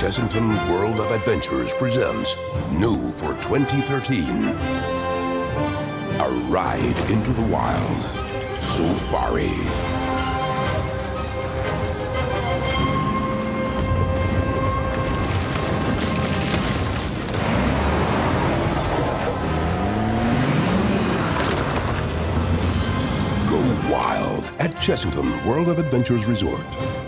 Chessington World of Adventures presents new for 2013. A ride into the wild. Safari. Go wild at Chessington World of Adventures Resort.